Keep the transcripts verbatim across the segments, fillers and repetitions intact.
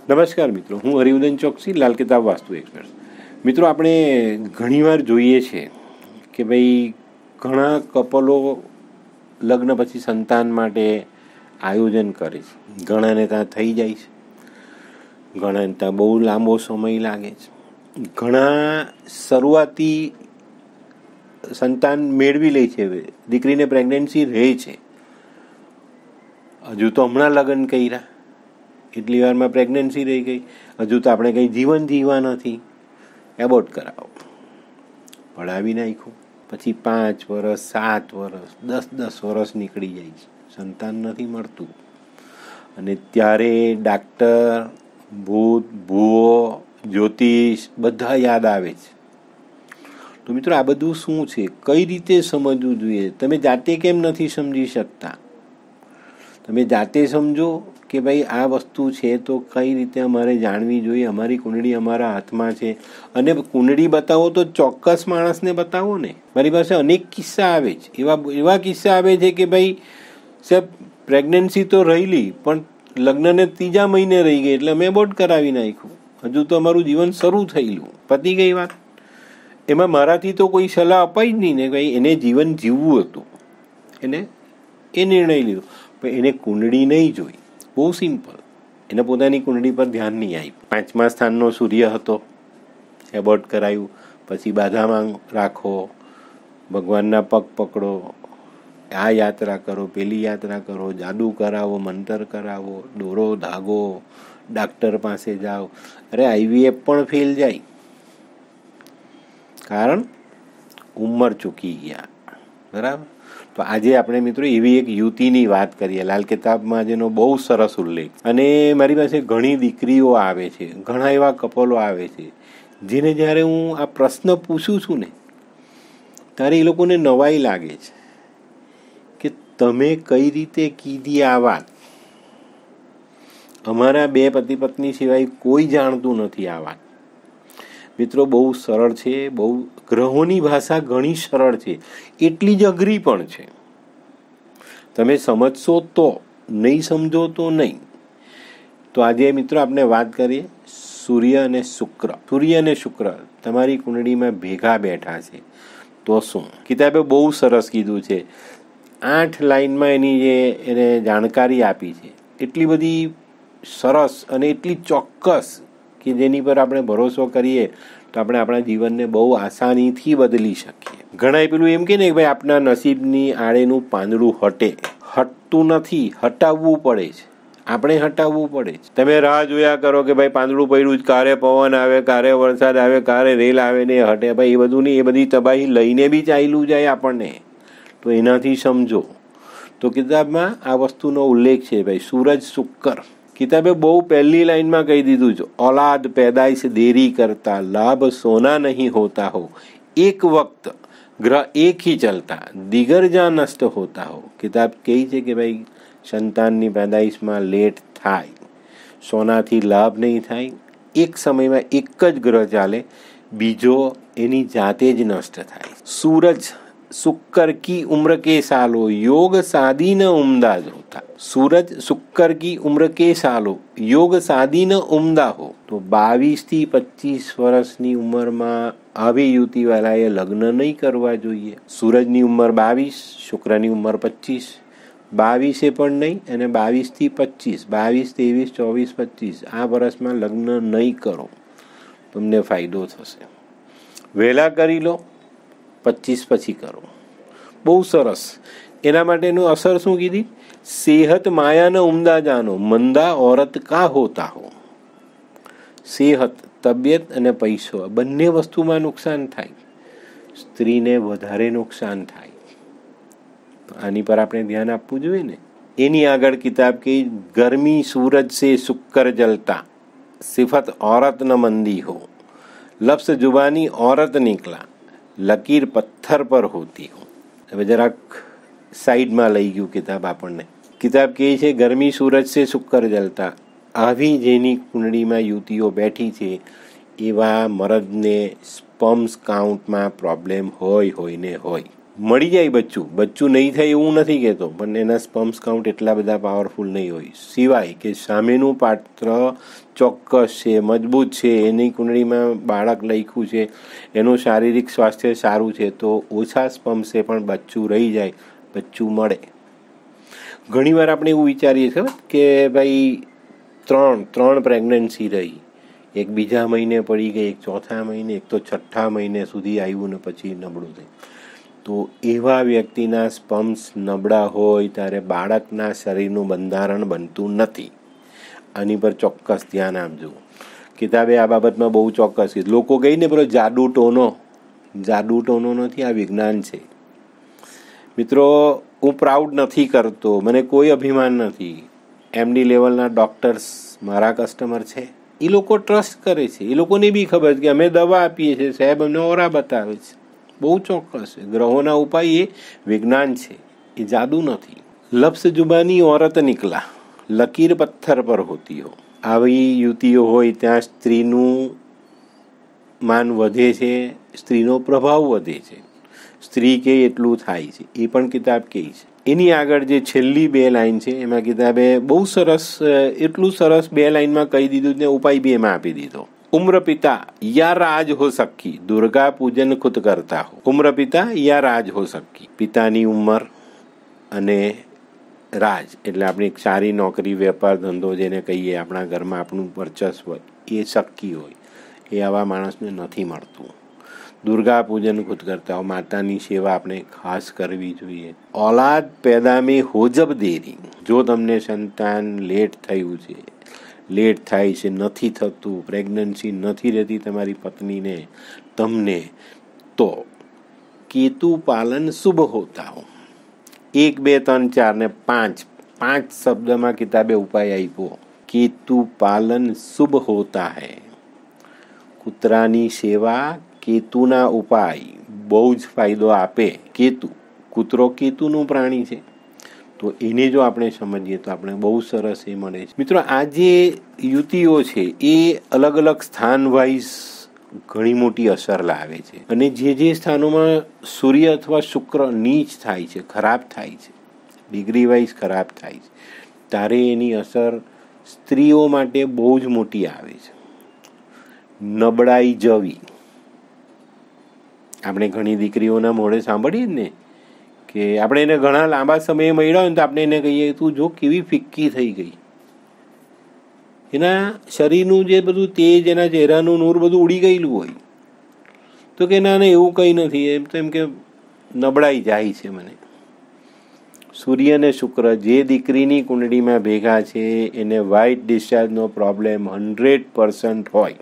નમસ્કાર મિત્રો, હું હરિવર્ધન ચોકસી, લાલ કિતાબ વાસ્તુ એક્સપર્ટ. મિત્રો, આપણે ઘણીવાર જોઈએ છે કે ભાઈ ઘણા કપલો લગ્ન પછી સંતાન માટે આયોજન કરે છે. ઘણાને ત્યાં થઈ જાય છે, ઘણાને ત્યાં બહુ લાંબો સમય લાગે છે. ઘણા શરૂઆતી સંતાન મેળવી લે છે, દીકરીને પ્રેગ્નન્સી રહે છે, હજુ તો હમણાં લગ્ન કર્યા, એટલી વારમાં પ્રેગ્નન્સી રહી ગઈ, હજુ તો આપણે કંઈ જીવન જીવવા નથી, એબોર્ટ કરાવો. પડાવી નાખ્યું, પછી પાંચ વર્ષ, સાત વર્ષ, દસ દસ વર્ષ નીકળી જાય છે, સંતાન નથી મળતું. અને ત્યારે ડાક્ટર, ભૂત, ભૂવો, જ્યોતિષ બધા યાદ આવે છે. તો મિત્રો, આ બધું શું છે, કઈ રીતે સમજવું જોઈએ? તમે જાતે કેમ નથી સમજી શકતા? તમે જાતે સમજો કે ભાઈ આ વસ્તુ છે તો કઈ રીતે અમારે જાણવી જોઈએ. અમારી કુંડળી અમારા હાથમાં છે, અને કુંડળી બતાવો તો ચોક્કસ માણસને બતાવો ને. મારી પાસે અનેક કિસ્સા આવે છે, એવા એવા કિસ્સા આવે છે કે ભાઈ સાહેબ પ્રેગ્નન્સી તો રહેલી, પણ લગ્નને ત્રીજા મહિને રહી ગઈ એટલે અમે એબોર્ટ કરાવી નાખ્યું. હજુ તો અમારું જીવન શરૂ થયેલું, પતી ગઈ વાત. એમાં મારાથી તો કોઈ સલાહ અપાઈ જ નહીં ને, ભાઈ એને જીવન જીવવું હતું, એને એ નિર્ણય લીધો, પણ એને કુંડળી નહીં જોઈ. બહુ સિમ્પલ, એને પોતાની કુંડળી પર ધ્યાન નહીં આપ્યું. પાંચમા સ્થાનનો સૂર્ય હતો, એબોર્ટ કરાયું. પછી બાધામાં રાખો, ભગવાનના પગ પકડો, આ યાત્રા કરો, પેલી યાત્રા કરો, જાદુ કરાવો, મંતર કરાવો, દોરો ધાગો, ડાક્ટર પાસે જાઓ. અરે આઈવીએફ પણ ફેલ જાય, કારણ ઉંમર ચૂકી ગયા. બરાબર. તો આજે આપણે મિત્રો એવી એક યુવતીની વાત કરીએ. લાલ કિતાબમાં જેનો બહુ સરસ ઉલ્લેખ. અને મારી પાસે ઘણી દીકરીઓ આવે છે, ઘણા એવા કપલો આવે છે જેને જ્યારે હું આ પ્રશ્ન પૂછું છું ને, ત્યારે એ લોકોને નવાઈ લાગે છે કે તમે કઈ રીતે કીધી આ વાત. અમારા બે પતિ પત્ની સિવાય કોઈ જાણતું નથી આ વાત. મિત્રો, બહુ સરળ છે, બહુ ગ્રહોની ભાષા ઘણી સરળ છે, એટલી જ અઘરી પણ છે. તમે સમજશો તો, નહીં સમજો તો નહીં. તો આજે મિત્રો આપણે વાત કરીએ સૂર્ય અને શુક્ર. સૂર્ય અને શુક્ર તમારી કુંડળીમાં ભેગા બેઠા છે તો શું? કિતાબે બહુ સરસ કીધું છે. આઠ લાઈનમાં એની જે એને જાણકારી આપી છે, એટલી બધી સરસ અને એટલી ચોક્કસ કે જેની પર આપણે ભરોસો કરીએ તો આપણે આપણા જીવનને બહુ આસાનીથી બદલી શકીએ. ઘણા પેલું એમ કે ને કે ભાઈ આપણા નસીબની આડેનું પાંદડું હટે. હટતું નથી, હટાવવું પડે છે, આપણે હટાવવું પડે છે. તમે રાહ જોયા કરો કે ભાઈ પાંદડું પડ્યું જ, કારે પવન આવે, કારે વરસાદ આવે, કારે રેલ આવે ને હટે. ભાઈ એ બધું નહીં, એ બધી તબાહી લઈને બી ચાલ્યું જાય આપણને. તો એનાથી સમજો. તો કિતાબમાં આ વસ્તુનો ઉલ્લેખ છે. ભાઈ સૂરજ, શુક્ર. કિતાબે બહુ પહેલી લાઈનમાં કહી દીધું છે, औलाद पैदाइश देरी करता, लाभ सोना नहीं होता हो, एक वक्त ग्रह एक ही चलता, दिगर जहाँ नष्ट होता हो. કિતાબ કહે છે કે ભાઈ સંતાનની પેદાઈશમાં લેટ થાય, સોનાથી લાભ નહીં થાય, એક સમયમાં એક જ ગ્રહ ચાલે, બીજો એની જાતે જ નષ્ટ થાય. સૂરજ शुक्र की उम्र के सालों योग शादी न उम्दा होता. सूरज शुक्र की उम्र के सालों योग शादी न उम्दा हो. તો બાવીસ થી પચીસ વર્ષની ઉંમરમાં આવી યુવતી વાળાએ લગ્ન નહીં કરવા જોઈએ. સૂરજની ઉંમર બાવીસ, શુક્રની ઉંમર પચીસ. બાવીસે પણ નહીં અને બાવીસ થી પચીસ, બાવીસ, ત્રેવીસ, ચોવીસ, પચીસ આ વર્ષમાં લગ્ન નહીં કરો, તમને ફાયદો થશે. વહેલા કરી લો, પચીસ પછી કરો. બહુ સરસ. એના માટેનું અસર શું કીધી? સેહત માયાને ઉમદા જાનો, મંદા औरत કા હોતા હો. સેહત, તબિયત અને પૈસો બંને વસ્તુમાં નુકસાન થાય, સ્ત્રીને વધારે નુકસાન થાય. આની પર આપણે ધ્યાન આપવું જોઈએ ને. એની આગળ કિતાબ કે ગરમી સૂરજ સે શુક્ર જલતા, સિફત औरत ન મંદી હો, લફ્સ જુબાની औरत निकला, લકીર પથ્થર પર હોતી હો. હવે જરાક સાઈડમાં લઈ ગયું કિતાબ આપણને. કિતાબ કહે છે ગરમી સૂરજ સે શુક્ર જલતા. આવી જેની કુંડળીમાં યુવતીઓ બેઠી છે એવા મરદને સ્પર્મ્સ કાઉન્ટમાં પ્રોબ્લેમ હોય હોય ને હોય. મળી જાય બચ્ચું, બચ્ચું નહીં થાય એવું નથી કહેતો, પણ એના સ્પમ્સ કાઉન્ટ એટલા બધા પાવરફુલ નહીં હોય. સિવાય કે સામેનું પાત્ર ચોક્કસ છે, મજબૂત છે, એની કુંડળીમાં બાળક લખ્યું છે, એનું શારીરિક સ્વાસ્થ્ય સારું છે, તો ઓછા સ્પમ્સે પણ બચ્ચું રહી જાય, બચ્ચું મળે. ઘણીવાર આપણે એવું વિચારીએ છીએ કે ભાઈ ત્રણ ત્રણ પ્રેગ્નન્સી રહી, એક બીજા મહિને પડી ગઈ, એક ચોથા મહિને, એક તો છઠ્ઠા મહિને સુધી આવ્યું ને પછી નબળું થયું. તો એવા વ્યક્તિના સ્પમ્સ નબળા હોય ત્યારે બાળકના શરીરનું બંધારણ બનતું નથી. આની પર ચોક્કસ ધ્યાન આપજો. કિતાબે આ બાબતમાં બહુ ચોક્કસ કીધું. લોકો કહીને પેલો જાદુ ટોનો, જાદુ ટોનો નથી, આ વિજ્ઞાન છે. મિત્રો, હું પ્રાઉડ નથી કરતો, મને કોઈ અભિમાન નથી. એમડી લેવલના ડૉક્ટર્સ મારા કસ્ટમર છે, એ લોકો ટ્રસ્ટ કરે છે, એ લોકોને બી ખબર છે કે અમે દવા આપીએ છીએ, સાહેબ અમને ઓરા બતાવે છે. બહુ ચોક્કસ છે. ગ્રહોના ઉપાય એ વિજ્ઞાન છે, એ જાદુ નથી. લફ્ઝ જુબાની ઓરત નિકલા, લકીર પથ્થર પર હોતી હો. આવી યુવતીઓ હોય ત્યાં સ્ત્રીનું માન વધે છે, સ્ત્રીનો પ્રભાવ વધે છે, સ્ત્રી કે એટલું થાય છે, એ પણ કિતાબ કહે છે. એની આગળ જે છેલ્લી બે લાઈન છે એમાં કિતાબે બહુ સરસ, એટલું સરસ બે લાઈનમાં કહી દીધું ને ઉપાય બી એમાં આપી દીધો. ઉમ્ર પિતા યા રાજ હો સકી, દુર્ગા પૂજન ખુદ કરતા હો. ઉમ્ર પિતા યા રાજ હો સકી, પિતાની ઉંમર અને રાજ એટલે આપણી એક સારી નોકરી, વેપાર, ધંધો જેને કહીએ, આપણા ઘરમાં આપણું વર્ચસ્વ, એ શક્કી હોય, એ આવા માણસને નથી મળતું. દુર્ગા પૂજન ખુદ કરતા હો, માતાની સેવા આપણે ખાસ કરવી જોઈએ. ઓલાદ પેદા મેં હો જબ દેરી, જો તમને સંતાન લેટ થયું છે, લેટ થાય છે, નથી થતું, પ્રેગ્નન્સી નથી રહેતી તમારી પત્નીને, તમને, તો કેતુ પાલન શુભ હોતા હો. એક બે ત્રણ ચાર ને પાંચ પાંચ શબ્દમાં કિતાબે ઉપાય આપ્યો. કેતુ પાલન શુભ હોતા હૈ. કૂતરાની સેવા, કેતુના ઉપાય બહુ જ ફાયદો આપે. કેતુ, કૂતરો કેતુનું પ્રાણી છે, તો એને જો આપણે સમજીએ તો આપણે બહુ સરસ એ મળે છે. મિત્રો, આ જે યુવતીઓ છે એ અલગ અલગ સ્થાન વાઇઝ ઘણી મોટી અસર લાવે છે. અને જે જે સ્થાનોમાં સૂર્ય અથવા શુક્ર નીચ થાય છે, ખરાબ થાય છે, ડિગ્રી વાઇઝ ખરાબ થાય છે, ત્યારે એની અસર સ્ત્રીઓ માટે બહુ જ મોટી આવે છે. નબળાઈ જવી, આપણે ઘણી દીકરીઓના મોઢે સાંભળીએ ને કે આપણે એને ઘણા લાંબા સમયે મળ્યા હોય ને તો આપણે એને કહીએ, તું જો કેવી ફિક્કી થઈ ગઈ. એના શરીરનું જે બધું તેજ, એના ચહેરાનું નૂર બધું ઉડી ગયેલું હોય. તો કે ના ના એવું કંઈ નથી, એમ તો એમ કે નબળાઈ જાય છે મને. સૂર્ય અને શુક્ર જે દીકરીની કુંડળીમાં ભેગા છે એને વ્હાઇટ ડિસ્ચાર્જનો પ્રોબ્લેમ હંડ્રેડ પર્સન્ટ હોય,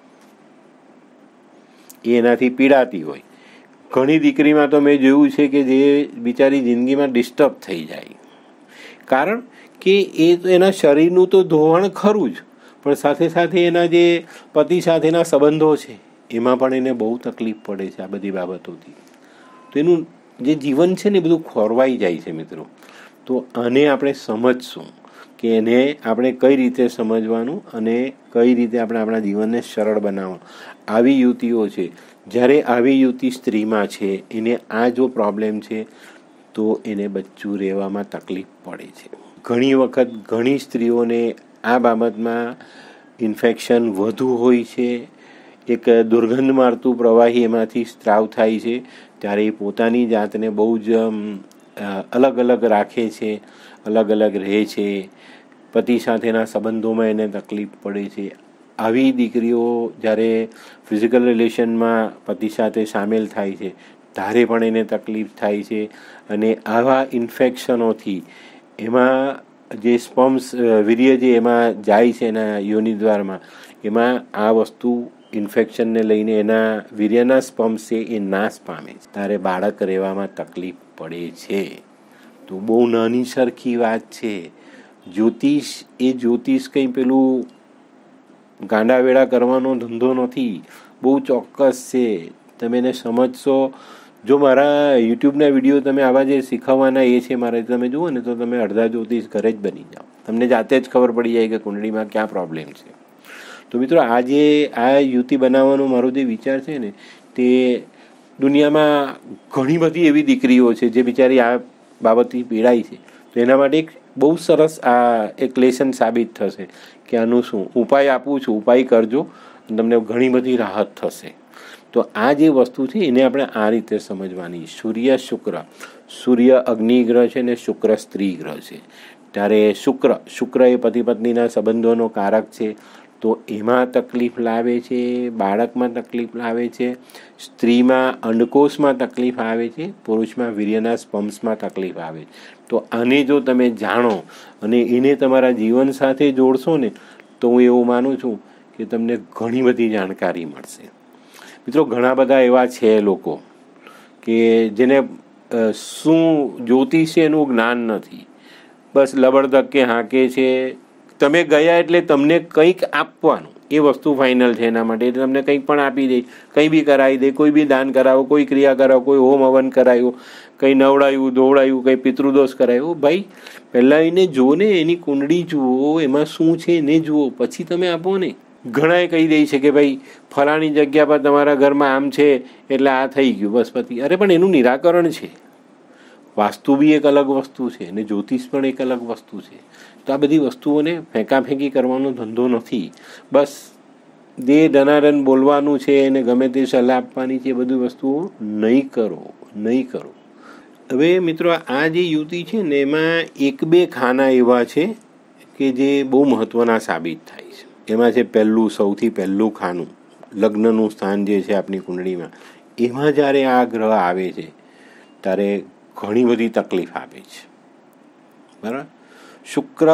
એ એનાથી પીડાતી હોય. ઘણી દીકરીમાં તો મેં જોયું છે કે જે બિચારી જિંદગીમાં ડિસ્ટર્બ થઈ જાય, કારણ કે એ તો એના શરીરનું તો ધોવાણ ખરું જ, પણ સાથે સાથે એના જે પતિ સાથેના સંબંધો છે એમાં પણ એને બહુ તકલીફ પડે છે આ બધી બાબતોથી. તો એનું જે જીવન છે ને એ બધું ખોરવાઈ જાય છે. મિત્રો, તો આને આપણે સમજશું કે એને આપણે કઈ રીતે સમજવાનું અને કઈ રીતે આપણે આપણા જીવનને સરળ બનાવવાનું. આવી યુવતીઓ છે, જ્યારે આવી યુવતી સ્ત્રીમાં છે, એને આ જો પ્રોબ્લેમ છે તો એને બચ્ચું રહેવામાં તકલીફ પડે છે. ઘણી વખત ઘણી સ્ત્રીઓને આ બાબતમાં ઇન્ફેક્શન વધુ હોય છે, એક દુર્ગંધ મારતું પ્રવાહી એમાંથી સ્ત્રાવ થાય છે, ત્યારે એ પોતાની જાતને બહુ જ અલગ અલગ રાખે છે, અલગ અલગ રહે છે, પતિ સાથેના સંબંધોમાં એને તકલીફ પડે છે. આવી દીકરીઓ જ્યારે ફિઝિકલ રિલેશનમાં પતિ સાથે સામેલ થાય છે ત્યારે પણ એને તકલીફ થાય છે. અને આવા ઇન્ફેક્શનોથી એમાં જે સ્પમ્સ, વીર્ય જે એમાં જાય છે એના યોનિદ્વારમાં, એમાં આ વસ્તુ ઇન્ફેક્શનને લઈને એના વીર્યના સ્પમ્સ છે એ નાશ પામે છે, ત્યારે બાળક રહેવામાં તકલીફ પડે છે. તો બહુ નાની સરખી વાત છે. જ્યોતિષ એ જ્યોતિષ કંઈ પેલું ગાંડાવેડા કરવાનો ધંધો નથી, બહુ ચોક્કસ છે. તમે એને સમજશો. જો મારા યુટ્યુબના વિડીયો તમે આવા જે શીખવવાના એ છે મારે, તમે જુઓ ને તો તમે અડધા જ્યોતિષ ઘરે જ બની જાઓ. તમને જાતે જ ખબર પડી જાય કે કુંડળીમાં ક્યાં પ્રોબ્લેમ છે. તો મિત્રો, આ જે આ યુતિ બનાવવાનો મારો જે વિચાર છે ને તે દુનિયામાં ઘણી બધી એવી દીકરીઓ છે જે બિચારી આ બાબતથી પીડાય છે. તો એના માટે એક બહુ સરસ આ એક લેસન સાબિત થશે કે આનું શું ઉપાય આપું છું, ઉપાય કરજો, તમને ઘણી બધી રાહત થશે. તો આ જે વસ્તુ છે એને આપણે આ રીતે સમજવાની. સૂર્ય શુક્ર, સૂર્ય અગ્નિ ગ્રહ છે ને શુક્ર સ્ત્રી ગ્રહ છે. ત્યારે શુક્ર શુક્ર એ પતિ પત્નીના સંબંધોનો કારક છે. તો એમાં તકલીફ લાવે છે, બાળકમાં તકલીફ લાવે છે, સ્ત્રીમાં અંડકોષમાં તકલીફ આવે છે, પુરુષમાં વીર્યના સ્પમ્સમાં તકલીફ આવે છે. તો આને જો તમે જાણો અને એને તમારા જીવન સાથે જોડશો ને તો હું એવું માનું છું કે તમને ઘણી બધી જાણકારી મળશે. મિત્રો, ઘણા બધા એવા છે લોકો કે જેને શું જ્યોતિષ છે એનું જ્ઞાન નથી, બસ લબડધક્કે હાંકે છે. તમે ગયા એટલે તમને કંઈક આપવાનું, એ વસ્તુ ફાઇનલ છે એના માટે. એટલે તમને કંઈક પણ આપી દે, કંઈ બી કરાવી દે, કોઈ બી દાન કરાવો, કોઈ ક્રિયા કરાવો, કોઈ હોમ હવન કરાવ્યો, કંઈ નવડાવ્યું દોવડાવ્યું, કંઈ પિતૃદોષ કરાવ્યો. ભાઈ પહેલાં એને જુઓ ને, એની કુંડળી જુઓ, એમાં શું છે એને જુઓ, પછી તમે આપો ને. ઘણાએ કહી દે છે કે ભાઈ ફલાણી જગ્યા પર તમારા ઘરમાં આમ છે એટલે આ થઈ ગયું, બસ પતિ. અરે પણ એનું નિરાકરણ છે. વાસ્તુ બી એક અલગ વસ્તુ છે અને જ્યોતિષ પણ એક અલગ વસ્તુ છે. તો આ બધી વસ્તુઓને ફેંકાફેંકી કરવાનો ધંધો નથી. બસ દે ધનાધન બોલવાનું છે અને ગમે તે સલાહ આપવાની છે, એ બધી વસ્તુઓ નહીં કરો, નહીં કરો. હવે મિત્રો, આ જે યુતિ છે ને એમાં એક બે ખાના એવા છે કે જે બહુ મહત્ત્વના સાબિત થાય છે. એમાં છે પહેલું, સૌથી પહેલું ખાનું, લગ્નનું સ્થાન જે છે આપણી કુંડળીમાં, એમાં જ્યારે આ ગ્રહ આવે છે ત્યારે ઘણી બધી તકલીફ આપે છે. બરાબર. શુક્ર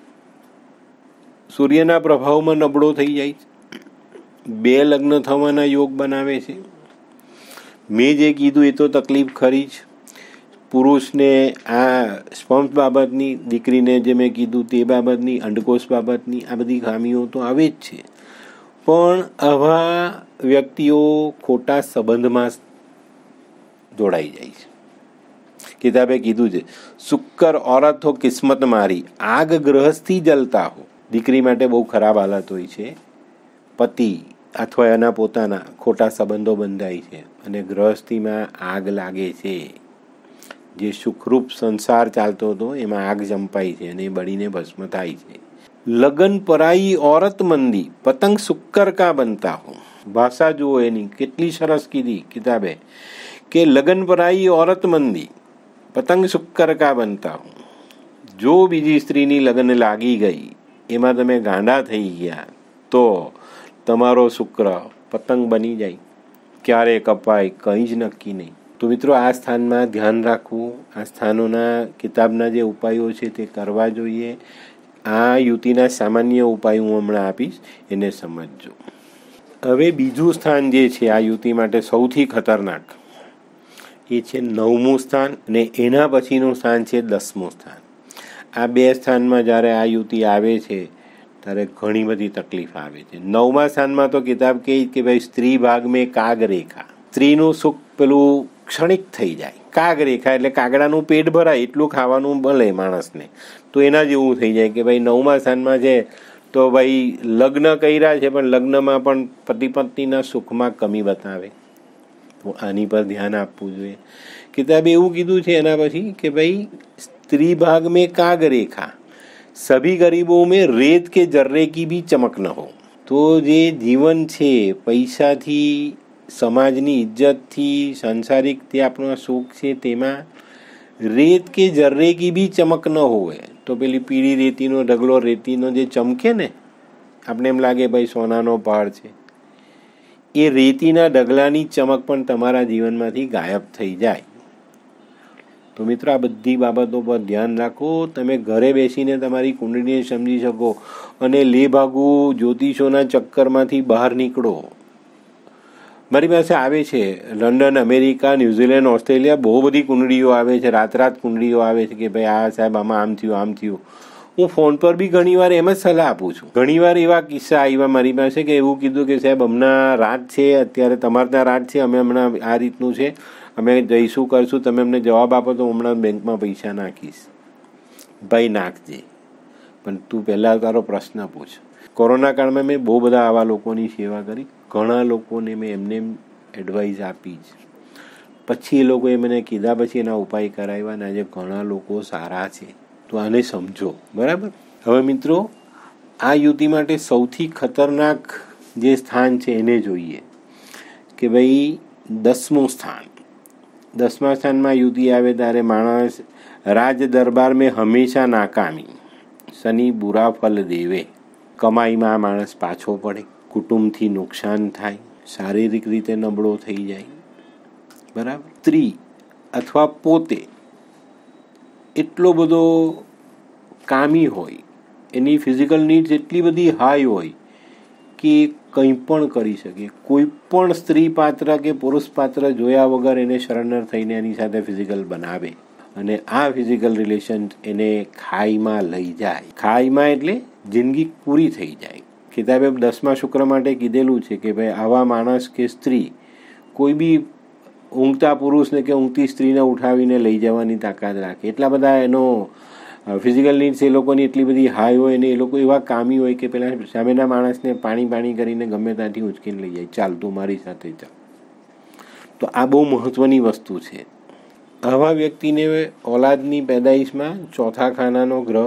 સૂર્યના પ્રભાવમાં નબળો થઈ જાય છે, બે લગ્ન થવાના યોગ બનાવે છે. મેં જે કીધું એ તો તકલીફ ખરી જ. પુરુષને આ સ્પમ્સ બાબતની, દીકરીને જે મેં કીધું તે બાબતની, અંડકોષ બાબતની આ બધી ખામીઓ તો આવે જ છે. પણ આવા વ્યક્તિઓ ખોટા સંબંધમાં જોડાઈ જાય છે. કિતાબે કીધું છે, શુક્ર औरत हो કિસ્મત મારી, આગ ગ્રહસ્થી જલતા હો. દીકરી માટે બહુ ખરાબ હાલત હોય છે. પતિ અથવા એના પોતાના ખોટા સંબંધો બંધાય છે અને ગ્રહસ્થીમાં આગ લાગે છે. જે સુખરૂપ સંસાર ચાલતો હતો એમાં આગ ચંપાઈ છે અને બળીને ભસ્મ થાય છે. લગન પરાઈ औरत મંદી, પતંગ શુક્ર કા બનતા હો. ભાષા જુઓ એની, કેટલી સરસ કીધી કિતાબે કે લગન પરાઈ औरत મંદી, પતંગ શુક્ર કા બનતા હો. જો બીજી સ્ત્રીની લગ્ન લાગી ગઈ, એમાં તમે ગાંડા થઈ ગયા, તો તમારો શુક્ર પતંગ બની જાય. ક્યારે કપાય કંઈ જ નક્કી નહીં. તો મિત્રો, આ સ્થાનમાં ધ્યાન રાખવું. આ સ્થાનોના કિતાબના જે ઉપાયો છે તે કરવા જોઈએ. આ યુતિના સામાન્ય ઉપાય હું હમણાં આપીશ, એને સમજજો. હવે બીજું સ્થાન જે છે આ યુતિ માટે સૌથી ખતરનાક, એ છે નવમું સ્થાન અને એના પછીનું સ્થાન છે દસમું સ્થાન. આ બે સ્થાનમાં જ્યારે આ યુતિ આવે છે ત્યારે ઘણી બધી તકલીફ આવે છે. નવમા સ્થાનમાં તો કિતાબ કહે કે ભાઈ સ્ત્રી ભાગ મેં કાગ રેખા, સ્ત્રીનું સુખ પેલું ક્ષણિક થઈ જાય. કાગ રેખા એટલે કાગડાનું પેટ ભરાય એટલું ખાવાનું મળે માણસને, તો એના જેવું થઈ જાય કે ભાઈ નવમા સ્થાનમાં છે તો ભાઈ લગ્ન કર્યા છે પણ લગ્નમાં પણ પતિ પત્નીના સુખમાં કમી બતાવે. તો આની પર ધ્યાન આપવું જોઈએ. કિતાબે એવું કીધું છે એના પછી કે ભાઈ સ્ત્રી ભાગ મેં કાગ રેખા, સભી ગરીબો મેં રેત કે જર્રે કી ભી ચમક ન હો. તો જે જીવન છે પૈસાથી, સમાજની ઇજ્જતથી, સાંસારિક તે આપણો સુખ છે તેમાં રેત કે જર્રે કી ભી ચમક ન હોય. તો પેલી પીળી રેતીનો ઢગલો, રેતીનો જે ચમકે ને, આપણે એમ લાગે ભાઈ સોનાનો પહાડ છે, એ રેતીના ઢગલાની ચમક પણ તમારા જીવનમાંથી ગાયબ થઈ જાય. તો મિત્રો, આ બધી બાબતો પર ધ્યાન રાખો. તમે ઘરે બેસીને તમારી કુંડળીને સમજી શકો અને લેભાગુ જ્યોતિષોના ચક્કરમાંથી બહાર નીકળો. મારી પાસે આવે છે લંડન, અમેરિકા, ન્યૂઝીલેન્ડ, ઓસ્ટ્રેલિયા, બહુ બધી કુંડળીઓ આવે છે. રાત રાત કુંડળીઓ આવે છે કે ભાઈ આ સાહેબ આમાં આમ થયું, આમ થયું. હું ફોન પર બી ઘણી વાર એમ જ સલાહ આપું છું. ઘણી વાર એવા કિસ્સા આવ્યા મારી પાસે કે એવું કીધું કે સાહેબ હમણાં રાત છે, અત્યારે તમારે ત્યાં રાત છે, અમે હમણાં આ રીતનું છે, અમે જઈશું કરશું, તમે અમને જવાબ આપો તો હમણાં બેંકમાં પૈસા નાખીશ. ભાઈ નાખજે, પણ તું પહેલાં તારો પ્રશ્ન પૂછ. કોરોના કાળમાં મેં બહુ બધા આવા લોકોની સેવા કરી. ઘણા લોકોને મેં એમને એડવાઇસ આપી જ. પછી એ લોકોએ મને કીધા, પછી એના ઉપાય કરાવ્યા અને આજે ઘણા લોકો સારા છે. તો આને સમજો, બરાબર. હવે મિત્રો, આ યુતિ માટે સૌથી ખતરનાક જે સ્થાન છે એને જોઈએ કે ભાઈ દસમું સ્થાન. દસમા સ્થાનમાં યુતિ આવે ત્યારે માણસ રાજ દરબાર મેં હંમેશા નાકામી, શનિ બુરા ફલ દેવે. કમાઈમાં માણસ પાછો પડે, કુટુંબથી નુકસાન થાય, શારીરિક રીતે નબળો થઈ જાય, બરાબર. સ્ત્રી અથવા પોતે એટલો બધો કામી હોય, એની ફિઝિકલ નીડ્સ એટલી બધી હાઈ હોય કે કંઈ પણ કરી શકે. કોઈ પણ સ્ત્રી પાત્ર કે પુરુષ પાત્ર જોયા વગર એને સરેન્ડર થઈને એની સાથે ફિઝિકલ બનાવે અને આ ફિઝિકલ રિલેશન એને ખાઈમાં લઈ જાય. ખાઈમાં એટલે જિંદગી પૂરી થઈ જાય. કિતાબે દસમા શુક્ર માટે કીધેલું છે કે ભાઈ આવા માણસ કે સ્ત્રી કોઈ બી ઊંઘતા પુરુષને કે ઊંઘતી સ્ત્રીને ઉઠાવીને લઈ જવાની તાકાત રાખે. એટલા બધા એનો ફિઝિકલ નીડ્સ એ લોકોની એટલી બધી હાઈ હોય ને એ લોકો એવા કામી હોય કે પેલા સામેના માણસને પાણી પાણી કરીને ગમે ત્યાંથી ઉંચકીને લઈ જાય, ચાલ તું મારી સાથે ચાલ. તો આ બહુ મહત્વની વસ્તુ છે. આવા વ્યક્તિને ઓલાદની પેદાઈશમાં ચોથા ખાનાનો ગ્રહ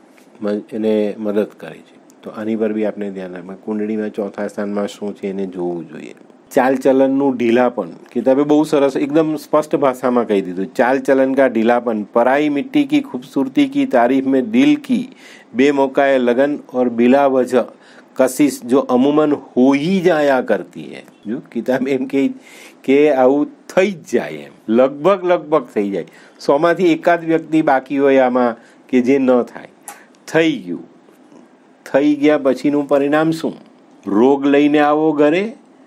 એને મદદ કરે છે. તો આની પર બી આપણે ધ્યાન રાખવું. કુંડળીમાં ચોથા સ્થાનમાં શું છે એને જોવું જોઈએ. ચાલ ચલનનું ઢીલાપન, કિતાબે બહુ સરસ એકદમ સ્પષ્ટ ભાષામાં કહી દીધું. ચાલ ચलन का ढीलापन, पराई मिट्टी की खूबसूरती की तारीफ में दिल की बेमौकाए लगन और बिला वजह कशिश जो अमूमन हो ही जाया करती है. जो કિતાબ એમ કહે કે આવું થઈ જ જાય, એમ લગભગ લગભગ થઈ જાય. સોમાંથી એકાદ વ્યક્તિ બાકી હોય આમાં કે જે ન થાય. થઈ ગયું, થઈ ગયા પછીનું પરિણામ શું? રોગ લઈને આવો ઘરે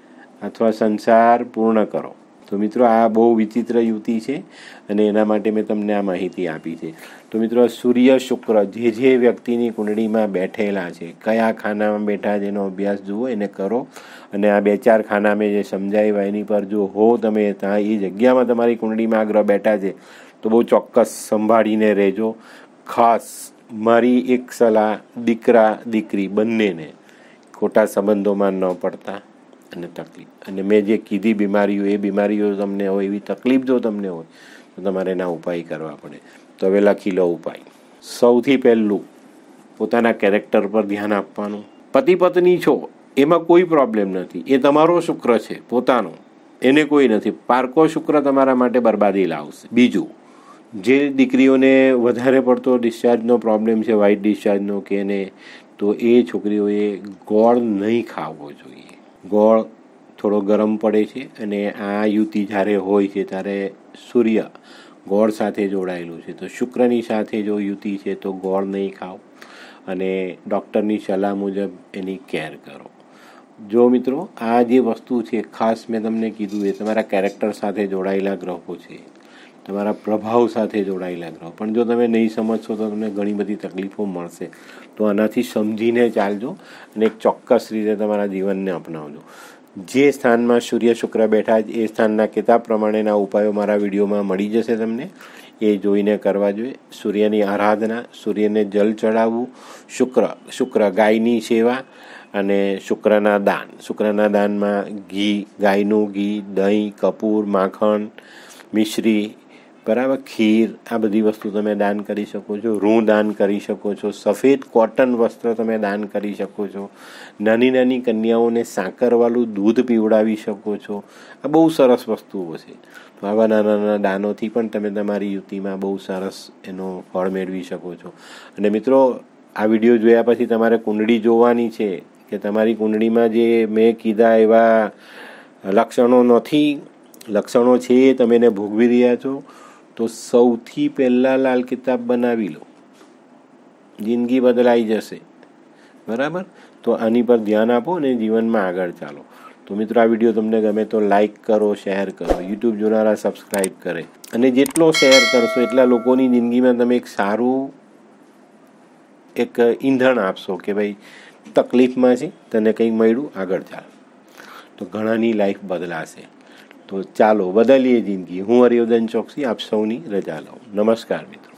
અથવા સંસાર પૂર્ણ કરો. તો મિત્રો, આ બહુ વિચિત્ર યુતિ છે અને એના માટે મેં તમને આ માહિતી આપી છે. તો મિત્રો, સૂર્ય શુક્ર જે જે વ્યક્તિની કુંડળીમાં બેઠેલા છે, કયા ખાનામાં બેઠા છે એનો અભ્યાસ જુઓ, એને કરો. અને આ બે ચાર ખાના મેં જે સમજાવ્યા એની પર જો હો તમે ત્યાં એ જગ્યામાં તમારી કુંડળીમાં ગ્રહ બેઠા છે તો બહુ ચોક્કસ સંભાળીને રહેજો. ખાસ મારી એક સલાહ, દીકરા દીકરી બંનેને ખોટા સંબંધોમાં ન પડતા અને તકલીફ, અને મેં જે કીધી બીમારીઓ, એ બીમારીઓ તમને હોય, એવી તકલીફ જો તમને હોય તો તમારે એના ઉપાય કરવા પડે. તો હવે લખી લો ઉપાય. સૌથી પહેલું, પોતાના કેરેક્ટર પર ધ્યાન આપવાનું. પતિ પત્ની છો એમાં કોઈ પ્રોબ્લેમ નથી, એ તમારો શુક્ર છે પોતાનો, એને કોઈ નથી. પારકો શુક્ર તમારા માટે બરબાદી લાવશે. બીજું, જે દીકરીઓને વધારે પડતો ડિસ્ચાર્જનો પ્રોબ્લેમ છે, વ્હાઇટ ડિસ્ચાર્જનો કે એને, તો એ છોકરીઓએ ગોળ નહીં ખાવો જોઈએ. ગોળ થોડો ગરમ પડે છે અને આ યુતિ જ્યારે હોય છે ત્યારે સૂર્ય ગોળ સાથે જોડાયેલું છે. તો શુક્રની સાથે જો યુતિ છે તો ગોળ નહીં ખાઓ અને ડૉક્ટરની સલાહ મુજબ એની કેર કરો. જો મિત્રો, આ જે વસ્તુ છે ખાસ મેં તમને કીધું એ તમારા કેરેક્ટર સાથે જોડાયેલા ગ્રહો છે, તમારા પ્રભાવ સાથે જોડાયેલા ગ્રહો. પણ જો તમે નહીં સમજશો તો તમને ઘણી બધી તકલીફો મળશે. તો આનાથી સમજીને ચાલજો અને એક ચોક્કસ રીતે તમારા જીવનને અપનાવજો. જે સ્થાનમાં સૂર્ય શુક્ર બેઠા એ સ્થાનના કિતાબ પ્રમાણેના ઉપાયો મારા વિડીયોમાં મળી જશે તમને, એ જોઈને કરવા જોઈએ. સૂર્યની આરાધના, સૂર્યને જલ ચડાવવું, શુક્ર શુક્ર ગાયની સેવા અને શુક્રના દાન. શુક્રના દાનમાં ઘી, ગાયનું ઘી, દહીં, કપૂર, માખણ, મિશ્રી, બરાબર, ખીર, આ બધી વસ્તુ તમે દાન કરી શકો છો. રૂં દાન કરી શકો છો. સફેદ કોટન વસ્ત્ર તમે દાન કરી શકો છો. નાની નાની કન્યાઓને સાકરવાળું દૂધ પીવડાવી શકો છો. આ બહુ સરસ વસ્તુઓ છે. તો આવા નાના નાના દાનોથી પણ તમે તમારી યુતિમાં બહુ સરસ એનો ફળ મેળવી શકો છો. અને મિત્રો, આ વિડીયો જોયા પછી તમારે કુંડળી જોવાની છે કે તમારી કુંડળીમાં જે મેં કીધા એવા લક્ષણો નથી, લક્ષણો છે તમે એને ભોગવી રહ્યા છો, તો સૌથી પહેલાં લાલ કિતાબ બનાવી લો, જિંદગી બદલાઈ જશે. બરાબર. તો આની પર ધ્યાન આપો અને જીવનમાં આગળ ચાલો. તો મિત્રો, આ વિડીયો તમને ગમે તો લાઈક કરો, શેર કરો, યુટ્યુબ જોનારા સબસ્ક્રાઈબ કરે, અને જેટલો શેર કરશો એટલા લોકોની જિંદગીમાં તમે એક સારું એક ઈંધણ આપશો કે ભાઈ તકલીફમાં છે, તને કંઈક મળ્યું, આગળ ચાલ. તો ઘણાની લાઈફ બદલાશે. તો ચાલો બદલીએ જિંદગી. હું હરિવર્ધન ચોકસી આપ સૌની રજા લઉં. નમસ્કાર મિત્રો.